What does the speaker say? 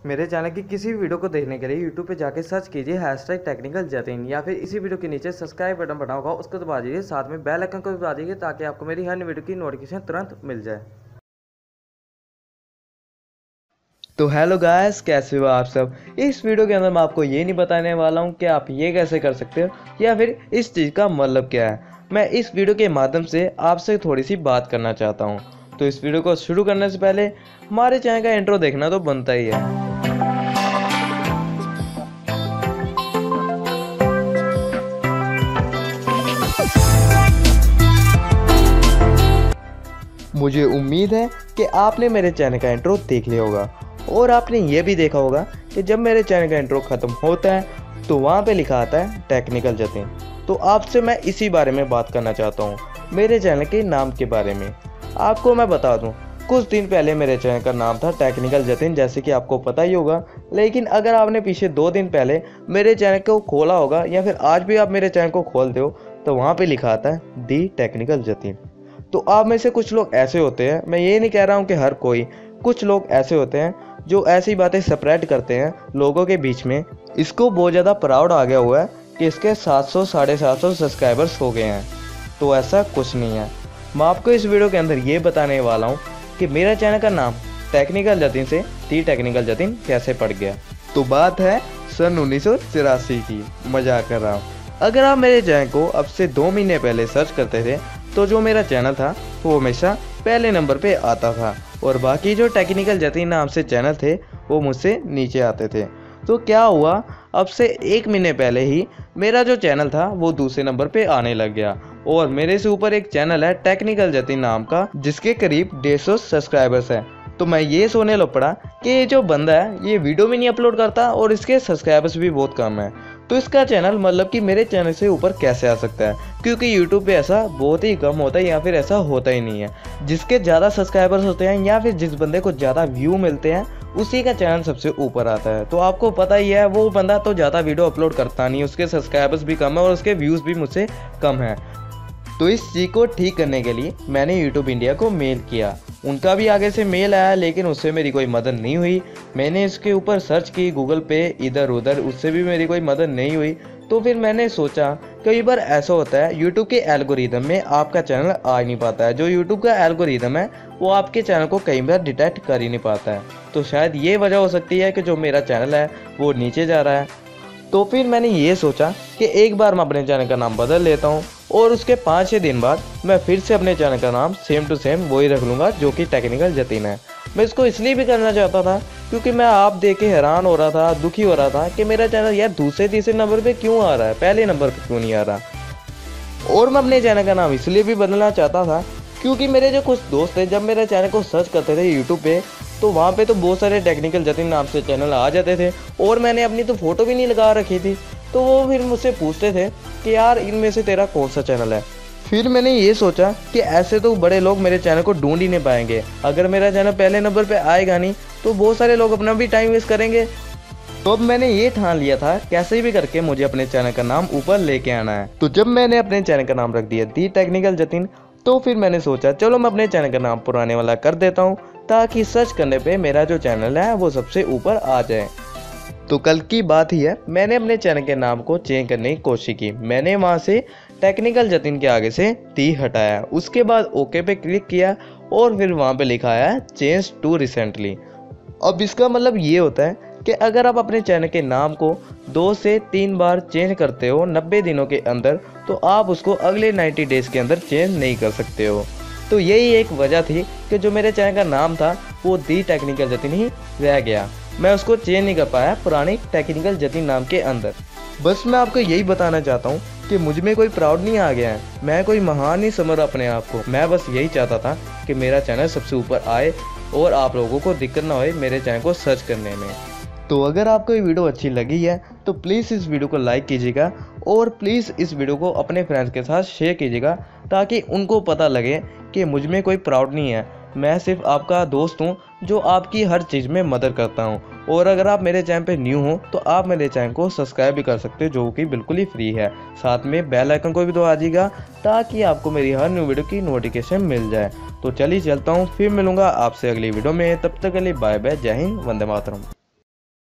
मेरे चैनल की किसी भी वीडियो को देखने के लिए यूट्यूब पे जाके सर्च कीजिए #टेक्निकल जतिन या फिर इसी वीडियो के नीचे सब्सक्राइब बटन बना होगा उसको दबा दीजिए, साथ में बेल आइकन को भी दबा दीजिए ताकि आपको मेरी हर वीडियो की नोटिफिकेशन तुरंत मिल जाए। तो हेलो गाइस, कैसे हो आप सब। इस वीडियो के अंदर मैं आपको ये नहीं बताने वाला हूँ कि आप ये कैसे कर सकते हो या फिर इस चीज़ का मतलब क्या है। मैं इस वीडियो के माध्यम से आपसे थोड़ी सी बात करना चाहता हूँ। तो इस वीडियो को शुरू करने से पहले हमारे चैनल का इंट्रो देखना तो बनता ही है। मुझे उम्मीद है कि आपने मेरे चैनल का इंट्रो देख लिया होगा और आपने ये भी देखा होगा कि जब मेरे चैनल का इंट्रो ख़त्म होता है तो वहाँ पे लिखा आता है टेक्निकल जतिन। तो आपसे मैं इसी बारे में बात करना चाहता हूँ, मेरे चैनल के नाम के बारे में। आपको मैं बता दूँ, कुछ दिन पहले मेरे चैनल का नाम था टेक्निकल जतिन, जैसे कि आपको पता ही होगा। लेकिन अगर आपने पीछे 2 दिन पहले मेरे चैनल को खोला होगा या फिर आज भी आप मेरे चैनल को खोलते हो तो वहाँ पर लिखा आता है दी टेक्निकल जतिन। तो आप में से कुछ लोग ऐसे होते हैं, मैं ये नहीं कह रहा हूँ कि हर कोई, कुछ लोग ऐसे होते हैं जो ऐसी बातें स्प्रेड करते हैं लोगों के बीच में। इसको बहुत ज़्यादा प्राउड आ गया हुआ है कि इसके 700 साढ़े 700 सब्सक्राइबर्स हो गए हैं। तो ऐसा कुछ नहीं है। मैं आपको इस वीडियो के अंदर ये बताने वाला हूँ कि मेरा चैनल का नाम टेक्निकल जतिन से दी टेक्निकल जतिन कैसे पड़ गया। तो बात है सन 1984 की, मजाक कर रहा हूँ। अगर आप मेरे चैनल को अब से 2 महीने पहले सर्च करते थे तो जो मेरा चैनल था वो हमेशा पहले नंबर पे आता था और बाकी जो टेक्निकल जतिन नाम से चैनल थे वो मुझसे नीचे आते थे। तो क्या हुआ, अब से 1 महीने पहले ही मेरा जो चैनल था वो दूसरे नंबर पे आने लग गया और मेरे से ऊपर एक चैनल है टेक्निकल जतिन नाम का, जिसके करीब 150 सब्सक्राइबर्स हैं। तो मैं ये सोचने लग पड़ा कि ये जो बंदा है ये वीडियो भी नहीं अपलोड करता और इसके सब्सक्राइबर्स भी बहुत कम है, तो इसका चैनल मतलब कि मेरे चैनल से ऊपर कैसे आ सकता है। क्योंकि यूट्यूब पे ऐसा बहुत ही कम होता है या फिर ऐसा होता ही नहीं है। जिसके ज़्यादा सब्सक्राइबर्स होते हैं या फिर जिस बंदे को ज़्यादा व्यू मिलते हैं उसी का चैनल सबसे ऊपर आता है। तो आपको पता ही है वो बंदा तो ज़्यादा वीडियो अपलोड करता नहीं, उसके सब्सक्राइबर्स भी कम है और उसके व्यूज़ भी मुझसे कम है। तो इस चीज़ को ठीक करने के लिए मैंने यूट्यूब इंडिया को मेल किया। उनका भी आगे से मेल आया लेकिन उससे मेरी कोई मदद नहीं हुई। मैंने इसके ऊपर सर्च की गूगल पे इधर उधर, उससे भी मेरी कोई मदद नहीं हुई। तो फिर मैंने सोचा कई बार ऐसा होता है यूट्यूब के एल्गोरिदम में आपका चैनल आ ही नहीं पाता है। जो यूट्यूब का एल्गोरिदम है वो आपके चैनल को कई बार डिटेक्ट कर ही नहीं पाता है। तो शायद ये वजह हो सकती है कि जो मेरा चैनल है वो नीचे जा रहा है। तो फिर मैंने ये सोचा कि एक बार मैं अपने चैनल का नाम बदल लेता हूँ और उसके 5-6 दिन बाद मैं फिर से अपने चैनल का नाम सेम टू सेम वही रख लूँगा जो कि टेक्निकल जतिन है। मैं इसको इसलिए भी करना चाहता था क्योंकि मैं आप देख के हैरान हो रहा था, दुखी हो रहा था कि मेरा चैनल यार दूसरे तीसरे नंबर पे क्यों आ रहा है, पहले नंबर पे क्यों नहीं आ रहा। और मैं अपने चैनल का नाम इसलिए भी बदलना चाहता था क्योंकि मेरे जो कुछ दोस्त थे जब मेरे चैनल को सर्च करते थे यूट्यूब पे तो वहाँ पे तो बहुत सारे टेक्निकल जतिन नाम से चैनल आ जाते थे और मैंने अपनी तो फ़ोटो भी नहीं लगा रखी थी। तो वो फिर मुझसे पूछते थे कि यार इनमें से तेरा कौन सा चैनल है। फिर मैंने ये सोचा कि ऐसे तो बड़े लोग मेरे चैनल को ढूंढ ही नहीं पाएंगे। अगर मेरा चैनल पहले नंबर पे आएगा नहीं तो बहुत सारे लोग अपना भी टाइम वेस्ट करेंगे। तो अब मैंने ये ठान लिया था कैसे भी करके मुझे अपने चैनल का नाम ऊपर लेके आना है। तो जब मैंने अपने चैनल का नाम रख दिया दी टेक्निकल जतिन तो फिर मैंने सोचा चलो मैं अपने चैनल का नाम पुराने वाला कर देता हूँ ताकि सर्च करने पे मेरा जो चैनल है वो सबसे ऊपर आ जाए। तो कल की बात ही है, मैंने अपने चैनल के नाम को चेंज करने की कोशिश की। मैंने वहाँ से टेक्निकल जतिन के आगे से दी हटाया, उसके बाद ओके पे क्लिक किया और फिर वहाँ पे लिखा है चेंज टू रिसेंटली। अब इसका मतलब ये होता है कि अगर आप अपने चैनल के नाम को 2 से 3 बार चेंज करते हो 90 दिनों के अंदर तो आप उसको अगले 90 डेज़ के अंदर चेंज नहीं कर सकते हो। तो यही एक वजह थी कि जो मेरे चैनल का नाम था वो दी टेक्निकल जतिन ही रह गया। मैं उसको चेंज नहीं कर पाया पुरानी टेक्निकल जतिन नाम के अंदर। बस मैं आपको यही बताना चाहता हूँ कि मुझ में कोई प्राउड नहीं आ गया है, मैं कोई महान नहीं समझ रहा अपने आप को। मैं बस यही चाहता था कि मेरा चैनल सबसे ऊपर आए और आप लोगों को दिक्कत ना होए मेरे चैनल को सर्च करने में। तो अगर आपको ये वीडियो अच्छी लगी है तो प्लीज़ इस वीडियो को लाइक कीजिएगा और प्लीज़ इस वीडियो को अपने फ्रेंड्स के साथ शेयर कीजिएगा ताकि उनको पता लगे कि मुझ में कोई प्राउड नहीं है। मैं सिर्फ आपका दोस्त हूँ जो आपकी हर चीज़ में मदद करता हूँ। और अगर आप मेरे चैनल पे न्यू हो तो आप मेरे चैनल को सब्सक्राइब भी कर सकते हो जो कि बिल्कुल ही फ्री है। साथ में बेल आइकन को भी दबा दीजिएगा ताकि आपको मेरी हर न्यू वीडियो की नोटिफिकेशन मिल जाए। तो चलिए चलता हूँ, फिर मिलूंगा आपसे अगली वीडियो में। तब तक के लिए बाय बाय, जय हिंद, वंदे मातरम।